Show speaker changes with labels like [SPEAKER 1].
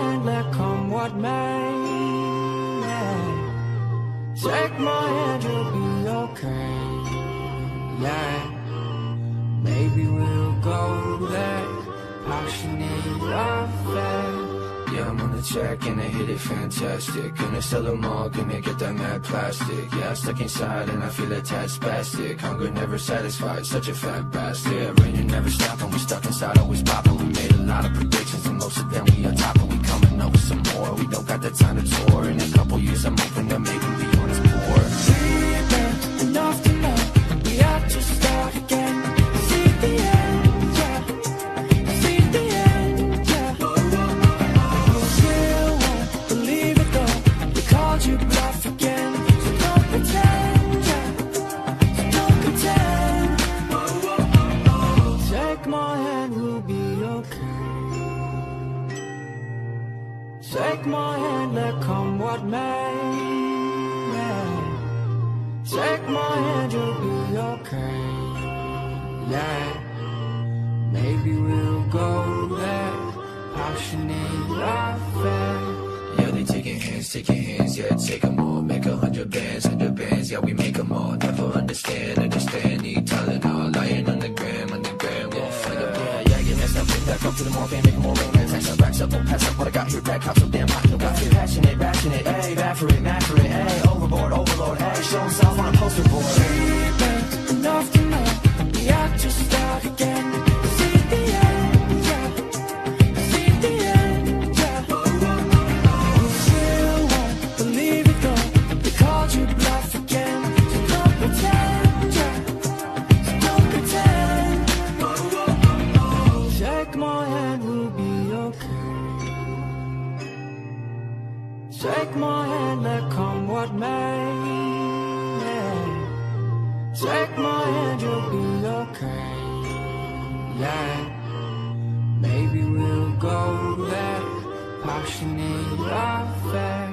[SPEAKER 1] hand, let come what may. Take my hand, you'll be okay. Yeah, maybe we'll go there. Passionate affair. Yeah, I'm on the track and I hit it fantastic. Gonna sell them all, gonna get that mad plastic. Yeah, I'm stuck inside and I feel a tad spastic. Hunger never satisfied, such a fat bastard. Raining never stopping, we're stuck inside, always popping. We made a lot of predictions and most of them we on top of. We coming up with some more, we don't got the time to tour. In a couple years I'm hoping that maybe we on this poor. Sleeping enough to know we have to start again. See the end, yeah. See the end, yeah. You still won't believe it though. They called you bluff again. So don't pretend, yeah. So don't pretend. Take my hand, we'll be okay. Take my hand, let come what may. Take my hand, you'll be okay. Yeah, maybe we'll go there. Passionate affair. Yeah, they taking hands, yeah, take them all. Make 100 bands, yeah, we make them all. Never understand, need Tylenol. Lying on the gram, we'll find them. Yeah, get messed up, bring back up to the more fame, make more rain. Tax up, racks up, don't pass up what I got here, back up so damn hot. No got here, passionate, ayy, bad for it, ayy, overboard, overload, ayy, show himself on a poster board. Sleeping enough to know we have to start again. See the end, yeah. See the end, yeah. You still won't believe it though. They called you bluff again. So don't pretend, yeah. So don't pretend. Take my hand, we'll be okay. Take my hand, let come what may. Take my hand, you'll be okay. Yeah, maybe we'll go there. Passionate affair.